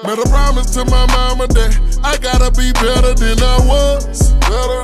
Made a promise to my mama that I gotta be better than I was.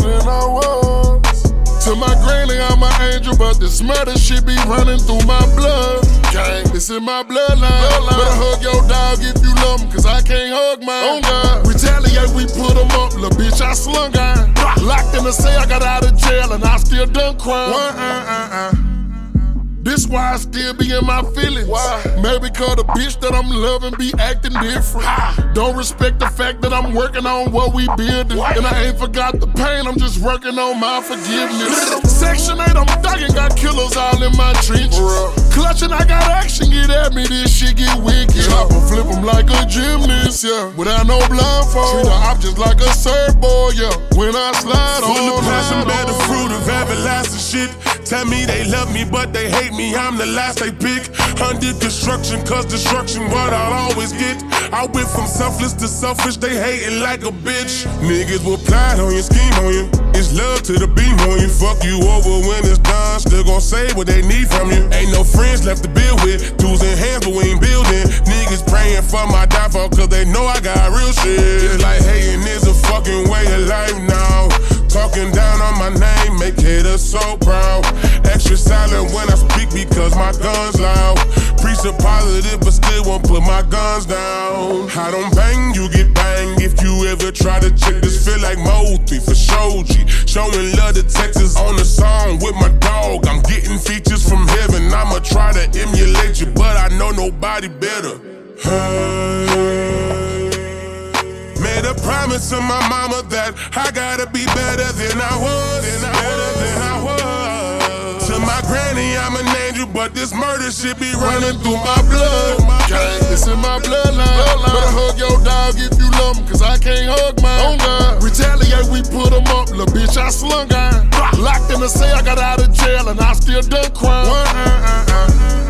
To my granny, I'm an angel, but this murder shit be running through my blood. Gang, it's in my bloodline. Better hug your dog if you love him, cause I can't hug mine. Retaliate, we put him up, little bitch, I slung iron. Locked in the cell, I got out of jail, and I still done crime. This why I still be in my feelings. Why? Maybe cause the bitch that I'm loving be acting different. Don't respect the fact that I'm working on what we building. And I ain't forgot the pain, I'm just working on my forgiveness. Section 8, I'm thugging, got killers all in my trenches. Clutching, I got action, get at me, this shit get wicked. Chop and flip them like a gymnast, yeah. Without no blindfold, treat the objects like a surfboard, yeah. When I slide on full of passion, bear the fruit of everlasting shit. Tell me they love me, but they hate me, I'm the last they pick. Under construction, cause destruction what I'll always get. I went from selfless to selfish, they hating like a bitch. Niggas will plot on you, scheme on you. It's love to the beam on you. Fuck you over when it's done, still gon' say what they need from you. Ain't no friends left to build with, tools in hands but we ain't building. Niggas praying for my downfall cause they know I got real shit. Just like hating is a fucking way of life now. Talking down on my name, make haters so proud. Extra silent when I speak because my gun's loud. Preach a positive but still won't put my guns down. I don't bang, you get banged. If you ever try to check this, feel like Moti for Shoji. Showing love to Texas on the song with my dog. I'm getting features from heaven. I'ma try to emulate you, but I know nobody better. Made a promise to my mama that I gotta be better than I was. To my granny, I'm an angel, but this murder shit be running through my blood. Gang, it's in my bloodline. Better hug your dog if you love him, cause I can't hug mine. Retaliate, we put him up, little bitch, I slung iron. Locked in the cell, I got out of jail, and I still done crime.